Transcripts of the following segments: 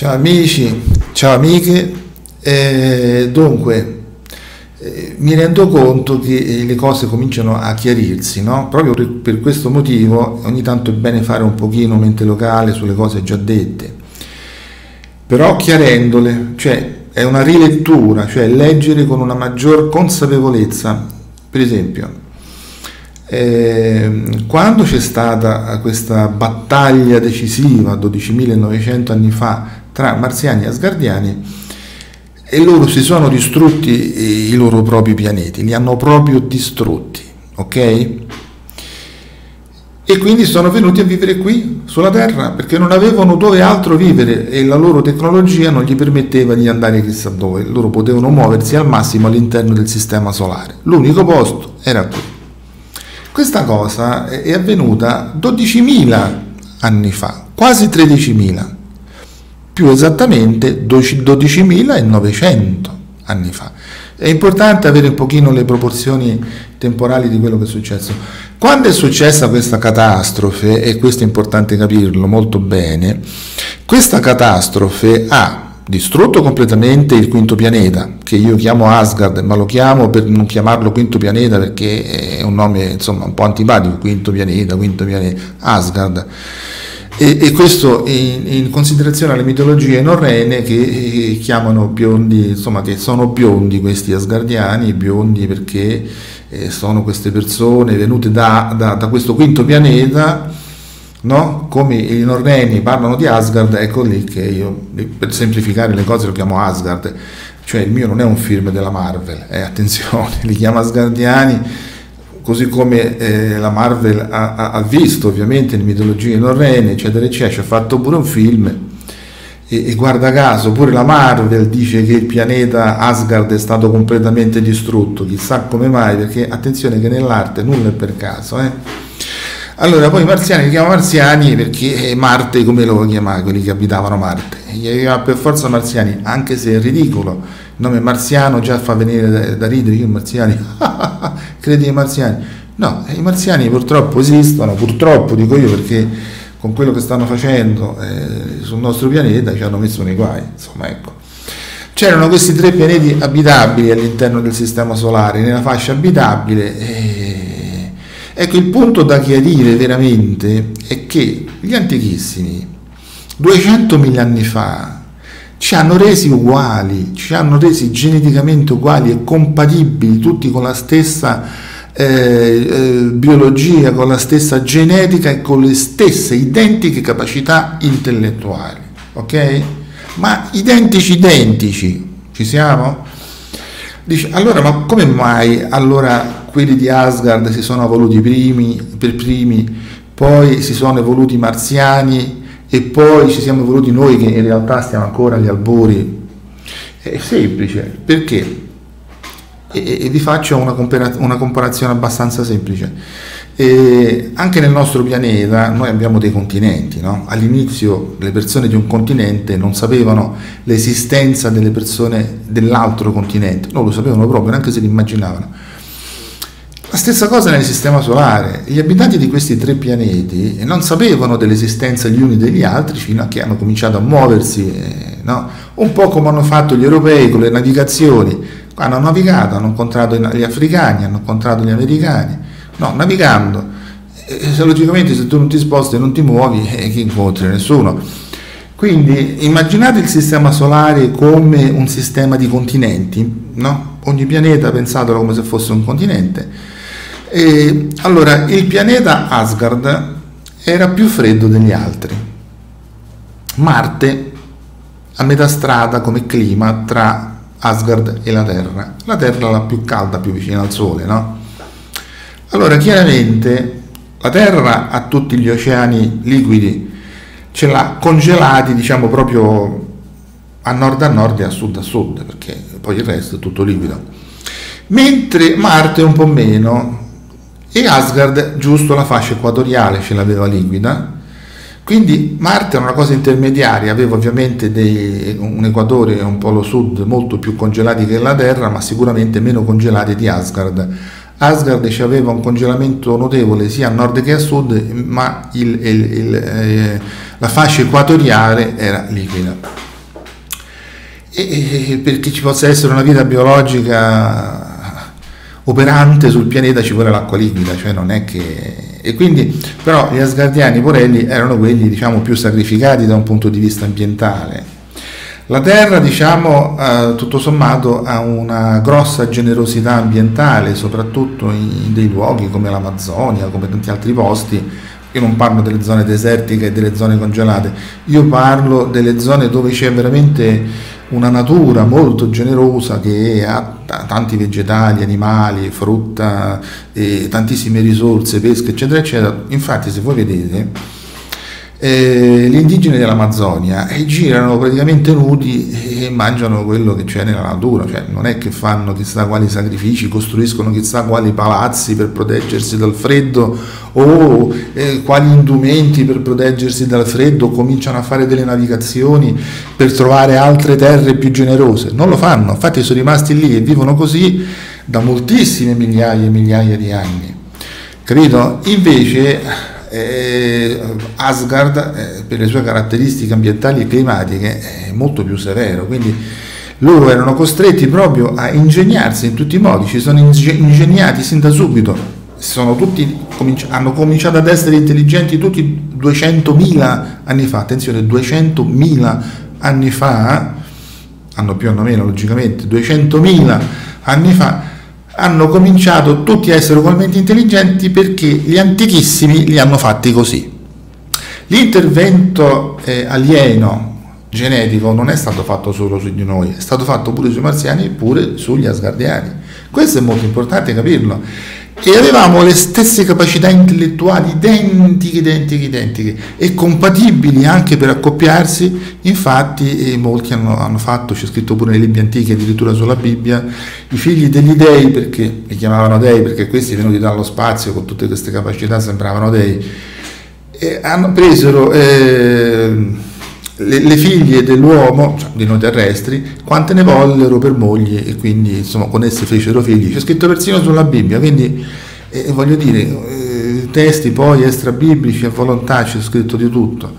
Ciao amici, ciao amiche. Dunque, mi rendo conto che le cose cominciano a chiarirsi, no? Proprio per questo motivo ogni tanto è bene fare un pochino mente locale sulle cose già dette, però chiarendole, cioè è una rilettura, cioè leggere con una maggior consapevolezza. Per esempio, quando c'è stata questa battaglia decisiva 12.900 anni fa tra marziani e asgardiani, e loro si sono distrutti i loro propri pianeti, li hanno proprio distrutti, ok? E quindi sono venuti a vivere qui sulla Terra perché non avevano dove altro vivere e la loro tecnologia non gli permetteva di andare chissà dove. Loro potevano muoversi al massimo all'interno del sistema solare, l'unico posto era qui. Questa cosa è avvenuta 12.000 anni fa, quasi 13.000, più esattamente 12.900 anni fa. È importante avere un pochino le proporzioni temporali di quello che è successo. Quando è successa questa catastrofe, e questo è importante capirlo molto bene, questa catastrofe ha distrutto completamente il quinto pianeta, che io chiamo Asgard, ma lo chiamo per non chiamarlo quinto pianeta perché è un nome insomma un po' antipatico, quinto pianeta, Asgard. E questo in considerazione alle mitologie norrene che chiamano biondi, insomma che sono biondi questi asgardiani, biondi perché sono queste persone venute da questo quinto pianeta, no? Come i norreni parlano di Asgard, ecco lì che io per semplificare le cose lo chiamo Asgard, cioè il mio non è un film della Marvel, attenzione, li chiama asgardiani. Così come la Marvel ha visto ovviamente le mitologie norrene, eccetera, eccetera, ci ha fatto pure un film e guarda caso pure la Marvel dice che il pianeta Asgard è stato completamente distrutto, chissà come mai, perché attenzione che nell'arte nulla è per caso. Allora poi i marziani li chiamano marziani perché Marte, come lo chiamava quelli che abitavano Marte? Gli chiamava per forza marziani, anche se è ridicolo. Il nome marziano già fa venire da ridere, io marziani, credi ai marziani? No, i marziani purtroppo esistono, purtroppo dico io perché con quello che stanno facendo sul nostro pianeta ci hanno messo nei guai, insomma ecco. C'erano questi 3 pianeti abitabili all'interno del sistema solare, nella fascia abitabile, ecco il punto da chiarire veramente è che gli antichissimi, 200.000 anni fa, ci hanno resi uguali, ci hanno resi geneticamente uguali e compatibili, tutti con la stessa biologia, con la stessa genetica e con le stesse identiche capacità intellettuali, ok? Ma identici, ci siamo? Dice, allora, ma come mai allora quelli di Asgard si sono evoluti per primi, poi si sono evoluti i marziani, e poi ci siamo evoluti noi che in realtà stiamo ancora agli albori? È semplice, perché? E vi faccio una comparazione abbastanza semplice. Anche nel nostro pianeta noi abbiamo dei continenti, no? All'inizio le persone di un continente non sapevano l'esistenza delle persone dell'altro continente, non lo sapevano proprio, neanche se l'immaginavano. La stessa cosa nel sistema solare, gli abitanti di questi 3 pianeti non sapevano dell'esistenza gli uni degli altri fino a che hanno cominciato a muoversi, no? Un po' come hanno fatto gli europei con le navigazioni, hanno navigato, hanno incontrato gli africani, hanno incontrato gli americani, no, navigando, logicamente se tu non ti sposti e non ti muovi, chi incontri? Nessuno. Quindi immaginate il sistema solare come un sistema di continenti, no? Ogni pianeta pensatelo come se fosse un continente. Allora, il pianeta Asgard era più freddo degli altri. Marte a metà strada come clima tra Asgard e la Terra. La Terra è la più calda, più vicina al Sole, no? Allora, chiaramente la Terra ha tutti gli oceani liquidi, ce l'ha congelati, diciamo proprio a nord e a sud, perché poi il resto è tutto liquido. Mentre Marte un po' meno, e Asgard giusto la fascia equatoriale ce l'aveva liquida, quindi Marte era una cosa intermediaria, aveva ovviamente un equatore e un polo sud molto più congelati che la Terra, ma sicuramente meno congelati di Asgard. Asgard aveva un congelamento notevole sia a nord che a sud, ma la fascia equatoriale era liquida. perché ci possa essere una vita biologica operante sul pianeta ci vuole l'acqua liquida, cioè non è che... E quindi, però gli asgardiani porelli erano quelli, diciamo, più sacrificati da un punto di vista ambientale. La Terra, diciamo, tutto sommato ha una grossa generosità ambientale, soprattutto in dei luoghi come l'Amazzonia, come tanti altri posti. Io non parlo delle zone desertiche e delle zone congelate, io parlo delle zone dove c'è veramente una natura molto generosa che ha tanti vegetali, animali, frutta, tantissime risorse, pesca, eccetera, eccetera. Infatti, se voi vedete, gli indigeni dell'Amazzonia girano praticamente nudi e mangiano quello che c'è nella natura, cioè non è che fanno chissà quali sacrifici, costruiscono chissà quali palazzi per proteggersi dal freddo o quali indumenti per proteggersi dal freddo, cominciano a fare delle navigazioni per trovare altre terre più generose. Non lo fanno, infatti sono rimasti lì e vivono così da moltissime migliaia e migliaia di anni, capito? Invece Asgard, per le sue caratteristiche ambientali e climatiche, è molto più severo, quindi loro erano costretti proprio a ingegnarsi in tutti i modi, ci sono ingegnati sin da subito, hanno cominciato ad essere intelligenti tutti 200.000 anni fa, attenzione, 200.000 anni fa, hanno più o meno logicamente, 200.000 anni fa, hanno cominciato tutti a essere ugualmente intelligenti perché gli antichissimi li hanno fatti così. L'intervento alieno genetico non è stato fatto solo su di noi, è stato fatto pure sui marziani e pure sugli asgardiani. Questo è molto importante capirlo. E avevamo le stesse capacità intellettuali identiche e compatibili anche per accoppiarsi. Infatti molti hanno fatto, c'è scritto pure nei libri antichi, addirittura sulla Bibbia, i figli degli dei, perché li chiamavano dei, perché questi venuti dallo spazio con tutte queste capacità sembravano dei, e hanno presero le figlie dell'uomo, cioè di noi terrestri, quante ne vollero per mogli, e quindi insomma con esse fecero figli. C'è scritto persino sulla Bibbia, quindi voglio dire, testi poi extrabiblici a volontà, c'è scritto di tutto.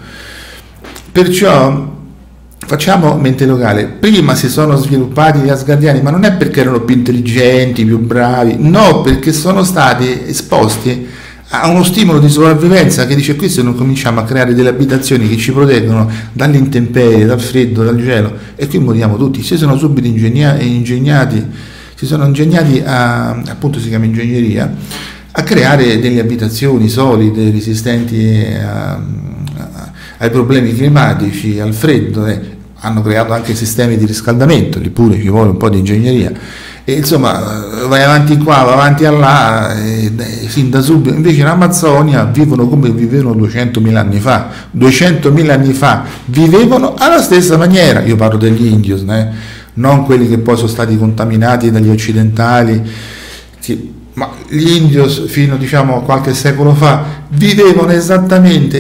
Perciò facciamo mente locale: prima si sono sviluppati gli asgardiani, ma non è perché erano più intelligenti, più bravi, no, perché sono stati esposti a uno stimolo di sopravvivenza che dice: qui se non cominciamo a creare delle abitazioni che ci proteggono dalle intemperie, dal freddo, dal gelo, e qui moriamo tutti. Si sono subito ingegnati appunto si chiama ingegneria, a creare delle abitazioni solide, resistenti ai problemi climatici, al freddo, hanno creato anche sistemi di riscaldamento, lì pure ci vuole un po' di ingegneria. E insomma, vai avanti qua, vai avanti là, sin da subito. Invece in Amazzonia vivono come vivevano 200.000 anni fa. 200.000 anni fa vivevano alla stessa maniera. Io parlo degli indios, non quelli che poi sono stati contaminati dagli occidentali, ma gli indios fino, diciamo, a qualche secolo fa vivevano esattamente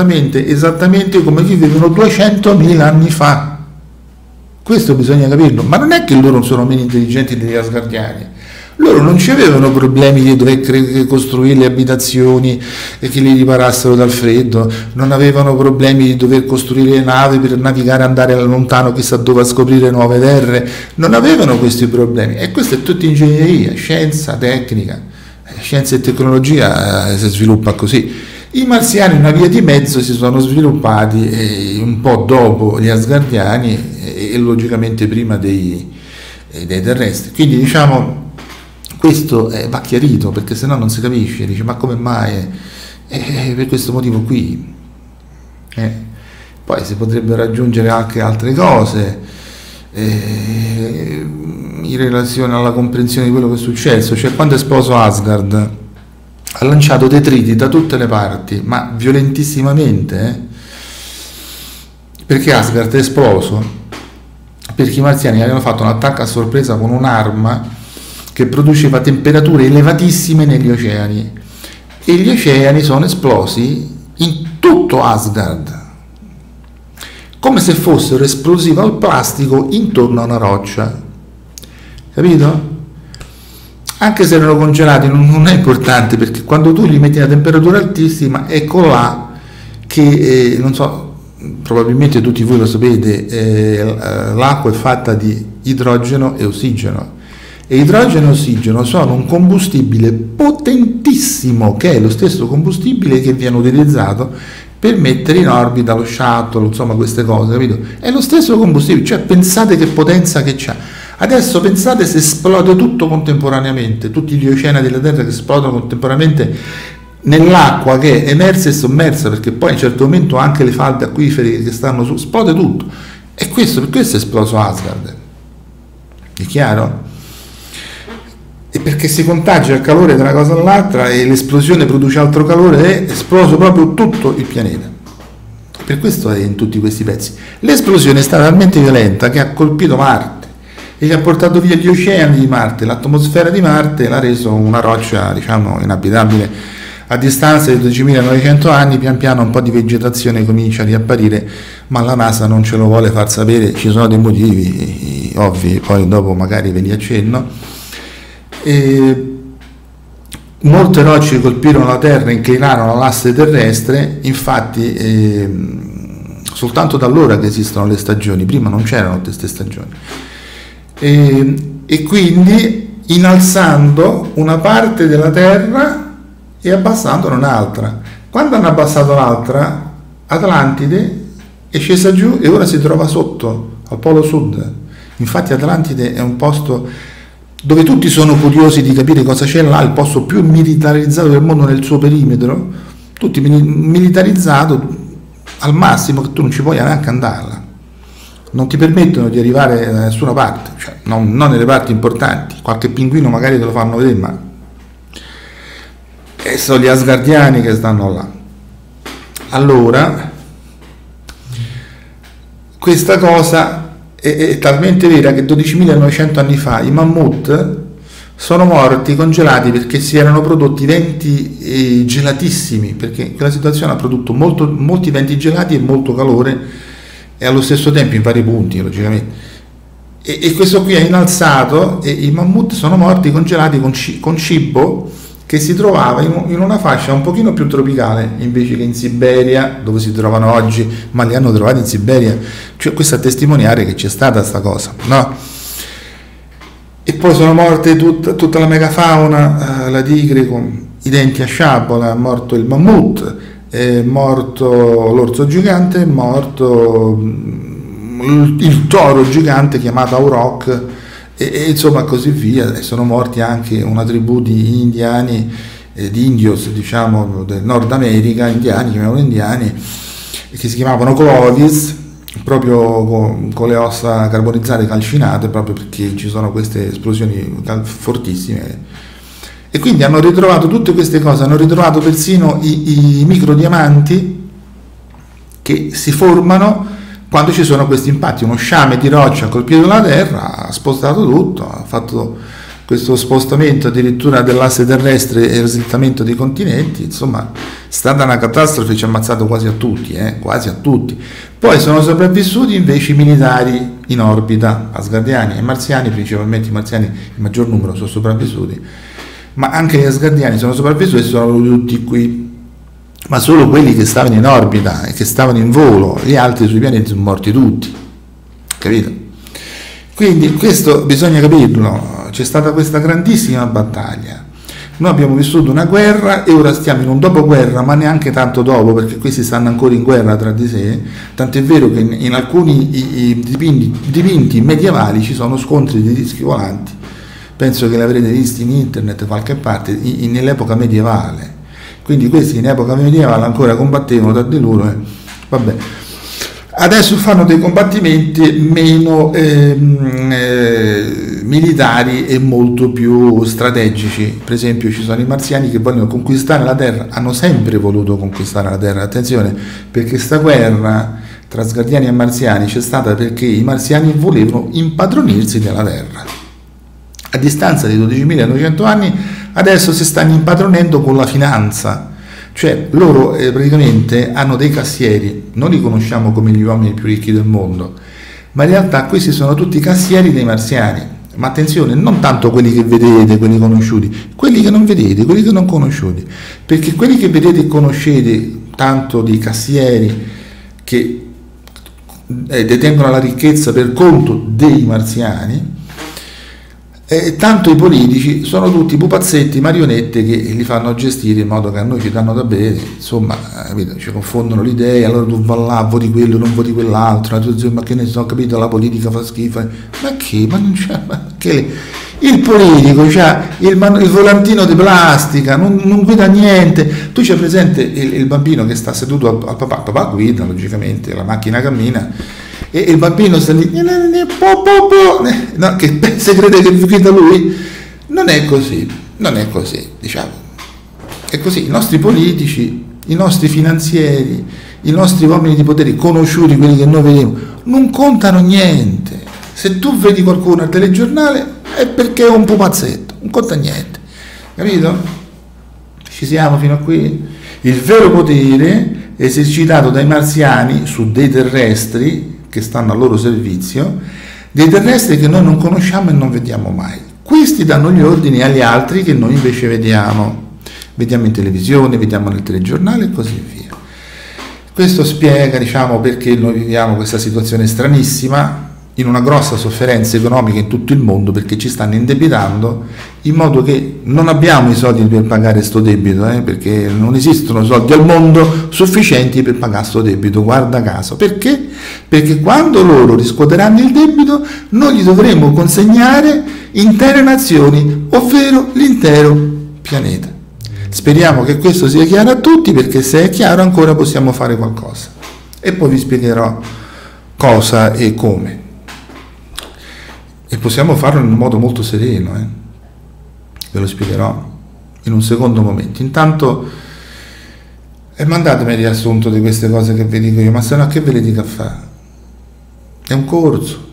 come vivevano 200.000 anni fa. Questo bisogna capirlo, ma non è che loro sono meno intelligenti degli asgardiani, loro non ci avevano problemi di dover costruire le abitazioni e che li riparassero dal freddo, non avevano problemi di dover costruire le navi per navigare, andare lontano chissà dove a scoprire nuove terre, non avevano questi problemi. E questo è tutta ingegneria, scienza, tecnica, scienza e tecnologia si sviluppa così. I marziani, una via di mezzo, si sono sviluppati un po' dopo gli asgardiani e logicamente prima dei terrestri. Quindi, diciamo, questo va chiarito, perché sennò non si capisce. Dice: ma come mai? Per questo motivo qui. Poi si potrebbero aggiungere anche altre cose in relazione alla comprensione di quello che è successo. Cioè, quando è esploso Asgard, ha lanciato detriti da tutte le parti, ma violentissimamente, perché Asgard è esploso perché i marziani avevano fatto un attacco a sorpresa con un'arma che produceva temperature elevatissime negli oceani, e gli oceani sono esplosi in tutto Asgard, come se fossero esplosivi al plastico intorno a una roccia, capito? Anche se erano congelati non è importante, perché quando tu li metti a temperatura altissima, ecco là che, non so, probabilmente tutti voi lo sapete, l'acqua è fatta di idrogeno e ossigeno. E idrogeno e ossigeno sono un combustibile potentissimo, che è lo stesso combustibile che viene utilizzato per mettere in orbita lo shuttle, insomma queste cose, capito? È lo stesso combustibile, cioè pensate che potenza che c'ha. Adesso pensate se esplode tutto contemporaneamente, tutti gli oceani della Terra che esplodono contemporaneamente nell'acqua che è emersa e sommersa, perché poi a un certo momento anche le falde acquifere che stanno su, esplode tutto. E questo, per questo è esploso Asgard. È chiaro? E perché si contagia il calore da una cosa all'altra e l'esplosione produce altro calore, è esploso proprio tutto il pianeta. Per questo è in tutti questi pezzi. L'esplosione è stata talmente violenta che ha colpito Marte e gli ha portato via gli oceani di Marte, l'atmosfera di Marte, e l'ha reso una roccia, diciamo, inabitabile. A distanza di 12.900 anni, pian piano un po' di vegetazione comincia a riapparire, ma la NASA non ce lo vuole far sapere, ci sono dei motivi ovvi, poi dopo magari ve li accenno. Molte rocce colpirono la Terra, inclinarono l'asse terrestre, infatti soltanto da allora che esistono le stagioni, prima non c'erano queste stagioni, e quindi innalzando una parte della Terra e abbassandone un'altra. Quando hanno abbassato l'altra, Atlantide è scesa giù e ora si trova sotto, al polo sud. Infatti Atlantide è un posto dove tutti sono curiosi di capire cosa c'è là, il posto più militarizzato del mondo nel suo perimetro, tutti militarizzato al massimo che tu non ci puoi neanche andare là. Non ti permettono di arrivare da nessuna parte, cioè non nelle parti importanti, qualche pinguino magari te lo fanno vedere, ma sono gli asgardiani che stanno là. Allora, questa cosa è talmente vera che 12.900 anni fa i mammut sono morti congelati perché si erano prodotti venti gelatissimi, perché quella situazione ha prodotto molti venti gelati e molto calore, e allo stesso tempo in vari punti, logicamente. E questo qui è innalzato e i mammut sono morti congelati con cibo che si trovava in una fascia un pochino più tropicale invece che in Siberia, dove si trovano oggi, ma li hanno trovati in Siberia. Cioè, questo a testimoniare che c'è stata sta cosa, no? E poi sono morte tutta la megafauna, la tigre con i denti a sciabola, è morto il mammut, è morto l'orso gigante, è morto il toro gigante chiamato Auroch, e insomma così via. E sono morti anche una tribù di indiani, di indios, diciamo, del Nord America, indiani, chiamavano indiani, che si chiamavano Clovis, proprio con le ossa carbonizzate calcinate, proprio perché ci sono queste esplosioni fortissime. E quindi hanno ritrovato tutte queste cose, hanno ritrovato persino i microdiamanti che si formano quando ci sono questi impatti. Uno sciame di roccia ha colpito la Terra, ha spostato tutto, ha fatto questo spostamento addirittura dell'asse terrestre e il slittamento dei continenti. Insomma, è stata una catastrofe, ci ha ammazzato quasi a tutti, quasi a tutti. Poi sono sopravvissuti invece i militari in orbita, asgardiani e marziani, principalmente i marziani, il maggior numero sono sopravvissuti, ma anche gli asgardiani sono sopravvissuti e sono tutti qui. Ma solo quelli che stavano in orbita e che stavano in volo, gli altri sui pianeti sono morti tutti, capito? Quindi questo bisogna capirlo, c'è stata questa grandissima battaglia. Noi abbiamo vissuto una guerra e ora stiamo in un dopoguerra, ma neanche tanto dopo, perché questi stanno ancora in guerra tra di sé, tant'è vero che in alcuni dipinti medievali ci sono scontri di dischi volanti. Penso che l'avrete visti in internet da qualche parte, nell'epoca medievale. Quindi questi in epoca medievale ancora combattevano tra di loro. Vabbè. Adesso fanno dei combattimenti meno militari e molto più strategici. Per esempio ci sono i marziani che vogliono conquistare la Terra, hanno sempre voluto conquistare la Terra. Attenzione, perché questa guerra tra asgardiani e marziani c'è stata perché i marziani volevano impadronirsi della Terra. A distanza di 12.900 anni adesso si stanno impadronendo con la finanza, cioè loro praticamente hanno dei cassieri, non li conosciamo come gli uomini più ricchi del mondo, ma in realtà questi sono tutti cassieri dei marziani. Ma attenzione, non tanto quelli che vedete, quelli conosciuti, quelli che non vedete, quelli che non conosciuti, perché quelli che vedete e conoscete, tanto dei cassieri che detengono la ricchezza per conto dei marziani, tanto i politici sono tutti pupazzetti, marionette che li fanno gestire in modo che a noi ci danno da bere, insomma, ci confondono le idee, allora tu vai là, voti quello, non voti quell'altro, ma che ne so, capito, la politica fa schifo, ma che? Ma non c'è, ma che il politico c'ha il volantino di plastica, non guida niente. Tu c'hai presente il bambino che sta seduto al papà guida, logicamente, la macchina cammina, e il bambino sta lì, no, che se crede che guida lui. Non è così, diciamo. È così, i nostri politici, i nostri finanzieri, i nostri uomini di potere conosciuti, quelli che noi vediamo, non contano niente. Se tu vedi qualcuno al telegiornale è perché è un pupazzetto, non conta niente, capito? Ci siamo fino a qui? Il vero potere esercitato dai marziani su dei terrestri che stanno al loro servizio, dei terrestri che noi non conosciamo e non vediamo mai. Questi danno gli ordini agli altri che noi invece vediamo in televisione, vediamo nel telegiornale e così via. Questo spiega, diciamo, perché noi viviamo questa situazione stranissima, in una grossa sofferenza economica in tutto il mondo, perché ci stanno indebitando in modo che non abbiamo i soldi per pagare sto debito, perché non esistono soldi al mondo sufficienti per pagare sto debito, guarda caso. Perché? Perché quando loro riscuoteranno il debito noi gli dovremo consegnare intere nazioni, ovvero l'intero pianeta. Speriamo che questo sia chiaro a tutti, perché se è chiaro ancora possiamo fare qualcosa e poi vi spiegherò cosa e come. E possiamo farlo in un modo molto sereno, ve lo spiegherò in un secondo momento. Intanto mandatemi il riassunto di queste cose che vi dico io, ma se no che ve le dico a fare? È un corso.